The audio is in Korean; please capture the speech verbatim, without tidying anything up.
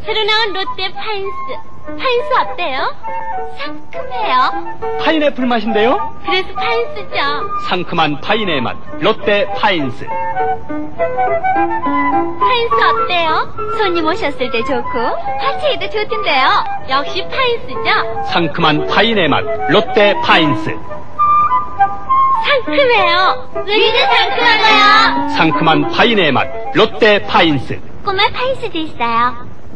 새로 나온 롯데 파인스. 파인스 어때요? 상큼해요. 파인애플 맛인데요? 그래서 파인스죠. 상큼한 파인의 맛, 롯데 파인스. 파인스 어때요? 손님 오셨을 때 좋고 화채에도 좋던데요. 역시 파인스죠. 상큼한 파인의 맛, 롯데 파인스. 상큼해요. 우리도 상큼한가요? 상큼한 파인의 맛, 롯데 파인스. 꼬마 파인스도 있어요.